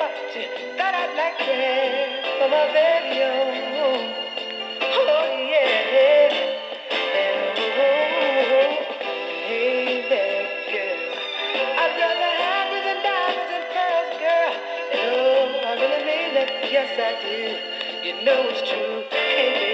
that I'd like to have for my baby. Oh yeah. And hey there, girl. I'd rather have you than diamonds and pearls, girl. And I really mean that. Yes, I do. You know it's true. Hey,